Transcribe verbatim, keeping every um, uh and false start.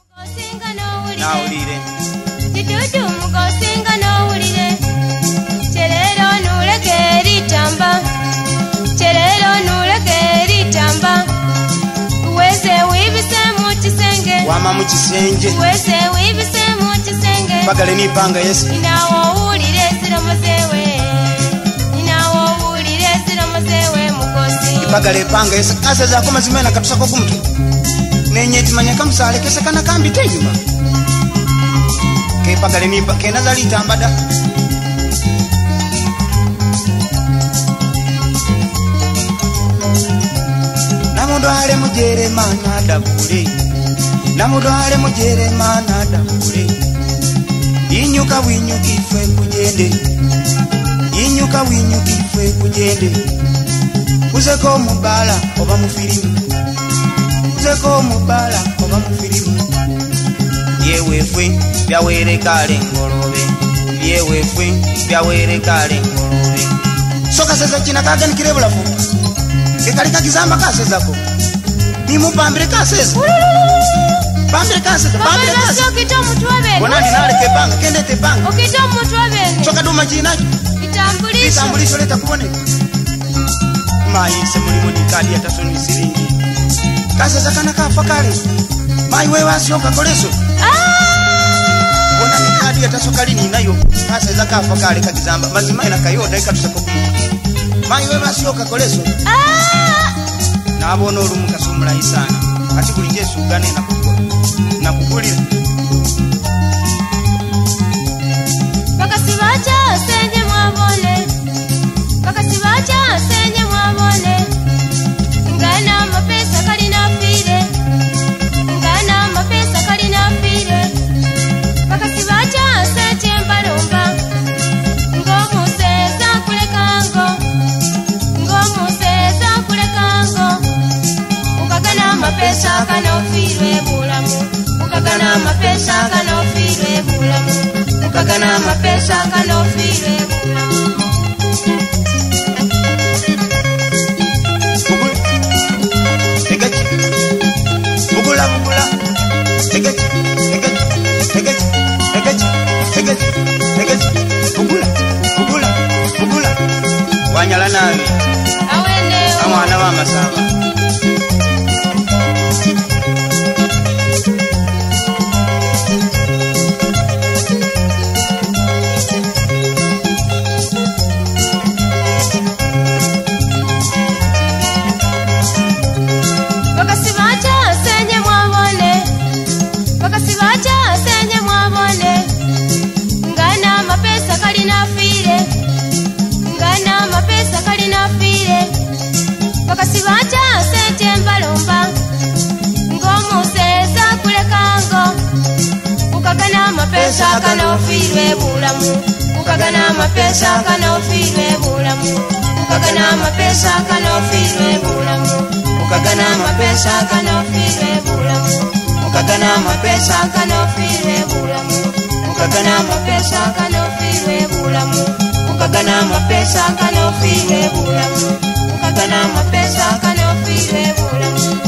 Now lead it. Titutu mukosinga n'owulire Kyerero nuleke eritamba Kyerero nuleke eritamba Wese wibise mu kisenge Wama mu kisenge Wese wibise mu kisenge Bagale nipanga Yesu Inawo owulire siromozewe Inawo owulire siromozewe mukosi Bagale panga Yesu Kase zako mazimena katusako kumtu Nenye timanya kamusale kese kana kambite nyuma Ke bagale nipa ke nazali tambada Namudwale mujere mana dabure Namudwale mujere mana dabure Inyuka winyuki fwe kujende Inyuka winyuki fwe kujende Uzeko mubala oba mufilimu Uzeko mubala oba mufilimu Yewe fwe byawere kale ngolobe Yewe fwe byawere kale ngolobe Soka seza kina kagani kirebula fu Kekali kakizamba kaseza ko Nimu pambire kaseza Pambire kaseza pambire kaseza Okito mutwabe Bonandi nale kebanga kende tebanga Okito mutwabe Soka duma jinacho Itambulisho Itambulisho leta kubone Mai se mulimo nikadi atasoni siringi Kaseza kana kafa kale Mai wewe asioka koleso Bona nikadi atasokali ninayo Kaseza kafa kale kakizamba mazima ina kayoda ikatusako Mai wewe asioka koleso Nabona olumu kasumula isana ati buli Yesu gane na kukula na kukulira Bakasibacha senye mwabone Bakasibacha senye mwabone Ngana mapesa kali na fire Ngana mapesa kali na fire Bakasibacha senye mbalomba Ngomu seza kule kango Ngomu seza kule kango Ukagana mapesa kanofirwe bulamu Ukagana mapesa kanofirwe bulamu Ukagana mapesa kanofirwe bulamu Bugula bugula Egechi egechi egechi egechi egechi egechi Bugula bugula bugula Wanyala nawe Awene Amwana wa Masaba Bakasibacha senye mwabone Bakasibacha senye mwabone Ngana mapesa kali na fire Ngana mapesa kali na fire Bakasibacha senye mbalomba Ngomu seza kule kango Ukagana mapesa kanofirwe bulamu Ukagana mapesa kanofirwe bulamu Ukagana mapesa kanofirwe bulamu Ukagana mapesa kanofirwe bulamu Ukagana mapesa kanofirwe bulamu Ukagana mapesa kanofirwe bulamu Ukagana mapesa kanofirwe bulamu Ukagana mapesa kanofirwe bulamu